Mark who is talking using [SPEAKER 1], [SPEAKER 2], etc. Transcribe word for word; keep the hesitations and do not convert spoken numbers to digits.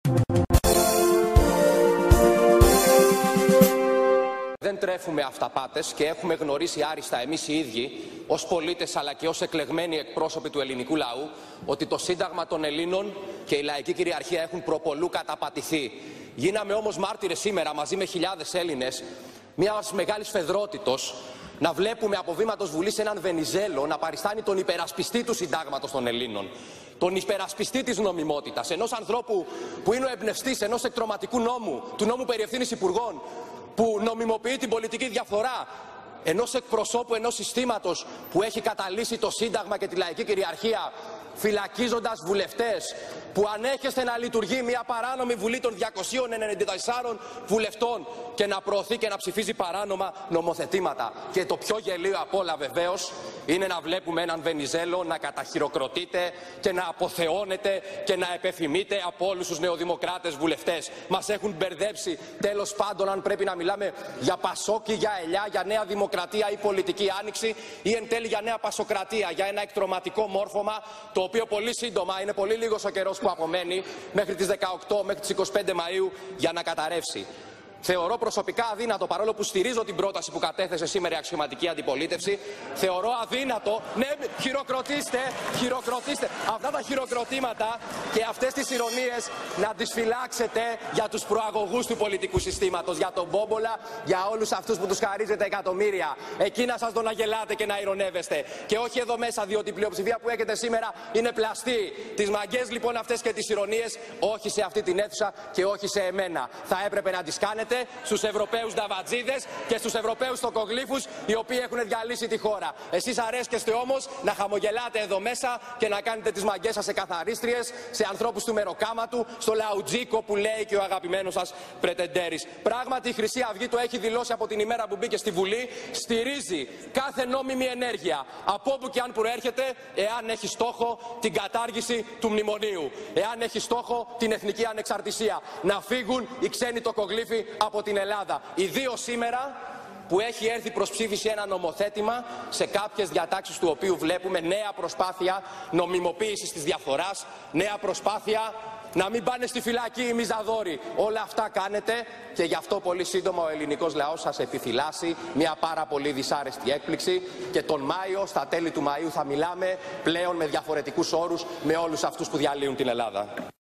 [SPEAKER 1] Δεν τρέφουμε αυταπάτες και έχουμε γνωρίσει άριστα εμείς οι ίδιοι, ως πολίτες αλλά και ως εκλεγμένοι εκπρόσωποι του ελληνικού λαού, ότι το Σύνταγμα των Ελλήνων και η λαϊκή κυριαρχία έχουν προπολού καταπατηθεί. Γίναμε όμως μάρτυρες σήμερα, μαζί με χιλιάδες Έλληνες, μιας μεγάλης φεδρότητος, να βλέπουμε από βήματος Βουλής έναν Βενιζέλο να παριστάνει τον υπερασπιστή του Συντάγματος των Ελλήνων. Τον υπερασπιστή της νομιμότητας, ενός ανθρώπου που είναι ο εμπνευστής ενός εκτρωματικού νόμου, του νόμου περί ευθύνης υπουργών, που νομιμοποιεί την πολιτική διαφθορά, ενός εκπροσώπου ενός συστήματος που έχει καταλύσει το Σύνταγμα και τη λαϊκή κυριαρχία, φυλακίζοντας βουλευτές, που ανέχεστε να λειτουργεί μια παράνομη Βουλή των διακοσίων ενενήντα τεσσάρων βουλευτών και να προωθεί και να ψηφίζει παράνομα νομοθετήματα. Και το πιο γελίο απ' όλα βεβαίως είναι να βλέπουμε έναν Βενιζέλο να καταχειροκροτείται και να αποθεώνεται και να επεφημείται από όλους τους νεοδημοκράτες βουλευτές. Μας έχουν μπερδέψει, τέλος πάντων, αν πρέπει να μιλάμε για Πασόκι, για Ελιά, για Νέα Δημοκρατία ή πολιτική άνοιξη, ή εν τέλει για Νέα Πασοκρατία, για ένα εκτρωματικό μόρφωμα, το οποίο πολύ σύντομα, είναι πολύ λίγος ο καιρός που απομένει, μέχρι τις δεκαοκτώ, μέχρι τις είκοσι πέντε Μαΐου, για να καταρρεύσει. Θεωρώ προσωπικά αδύνατο, παρόλο που στηρίζω την πρόταση που κατέθεσε σήμερα η αξιωματική αντιπολίτευση, θεωρώ αδύνατο, ναι, χειροκροτήστε, χειροκροτήστε, αυτά τα χειροκροτήματα και αυτές τις ηρωνίες να τις φυλάξετε για τους προαγωγούς του πολιτικού συστήματος, για τον Μπόμπολα, για όλους αυτούς που τους χαρίζετε εκατομμύρια. Εκεί να σας τον αγελάτε και να ηρωνεύεστε. Και όχι εδώ μέσα, διότι η πλειοψηφία που έχετε σήμερα είναι πλαστή. Τις μαγκές λοιπόν αυτές και τις ηρωνίες, όχι σε αυτή την αίθουσα και όχι σε εμένα. Θα έπρεπε να τις κάνετε στους Ευρωπαίους νταβατζίδες και στους Ευρωπαίους τοκογλύφους, οι οποίοι έχουν διαλύσει τη χώρα. Εσείς αρέσκεστε όμως να χαμογελάτε εδώ μέσα και να κάνετε τις μαγκές σας σε καθαρίστριες, σε ανθρώπους του μεροκάματου, στο λαουτζίκο που λέει και ο αγαπημένος σας Πρετεντέρης. Πράγματι η Χρυσή Αυγή το έχει δηλώσει από την ημέρα που μπήκε στη Βουλή, στηρίζει κάθε νόμιμη ενέργεια, από όπου και αν προέρχεται, εάν έχει στόχο την κατάργηση του μνημονίου, εάν έχει στόχο την εθνική ανεξαρτησία, να φύγουν οι ξένοι τοκογλύφοι από την Ελλάδα. Ιδίως σήμερα που έχει έρθει προς ψήφιση ένα νομοθέτημα σε κάποιες διατάξεις του οποίου βλέπουμε νέα προσπάθεια νομιμοποίησης της διαφθοράς, νέα προσπάθεια να μην πάνε στη φυλακή οι μιζαδόροι. Όλα αυτά κάνετε και γι' αυτό πολύ σύντομα ο ελληνικός λαός σας επιφυλάσσει μια πάρα πολύ δυσάρεστη έκπληξη και τον Μάιο, στα τέλη του Μαΐου, θα μιλάμε πλέον με διαφορετικούς όρους με όλους αυτούς που διαλύουν την Ελλάδα.